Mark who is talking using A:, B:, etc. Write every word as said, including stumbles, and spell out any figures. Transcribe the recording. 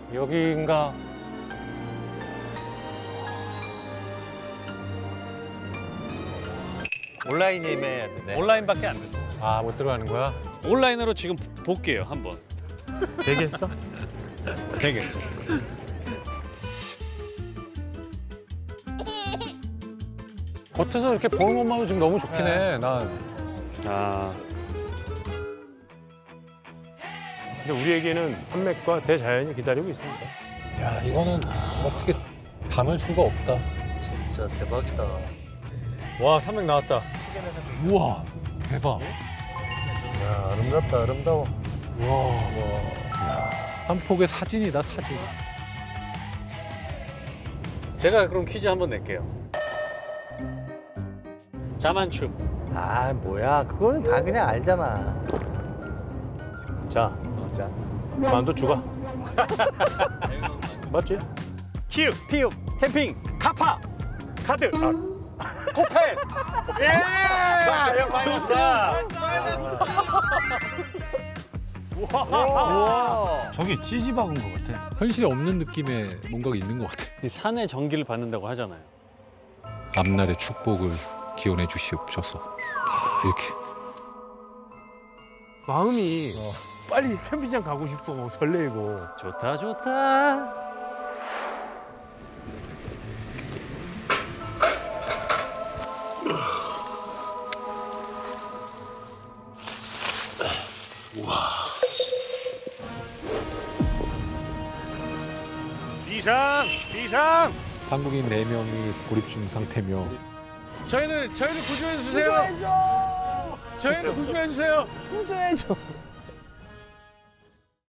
A: 여기인가?
B: 온라인 예매해야 되네.
C: 온라인밖에 안 돼.
A: 아, 못 들어가는 거야?
C: 온라인으로 지금 볼게요, 한번.
A: 되겠어?
C: 되겠어.
A: 겉에서 이렇게 보는 것만으로 지금 너무 좋긴 해. 난.
C: 아,
D: 근데 우리에게는 산맥과 대자연이 기다리고 있습니다.
A: 야, 이거는 어떻게 담을 수가 없다.
B: 진짜 대박이다.
A: 와, 산맥 나왔다. 우와, 대박.
D: 야, 아름답다, 아름다워.
A: 한 폭의 사진이다, 사진.
C: 제가 그럼 퀴즈 한번 낼게요. 자만추.
B: 아 뭐야 그거는 다 그냥 알잖아.
D: 자, 자, 만두 추가. 맞지?
C: 키읔, 피읍, 캠핑, 카파, 카드, 코펠. 예! 야, 마이너스. 와.
D: 저기 찌지 박은 것 같아.
A: 현실에 없는 느낌의 뭔가가 있는 것 같아.
C: 이 산의 전기를 받는다고 하잖아요.
A: 앞날의 축복을 기원해 주시옵소서. 이렇게.
D: 마음이 빨리 캠핑장 가고 싶고 설레고.
C: 좋다, 좋다.
D: 비상! 비상!
A: 한국인 네 명이 고립 중 상태며
D: 저희는, 저희를 구조해 주세요! 구조해줘! 저희를 구조해 주세요!
B: 구조해줘.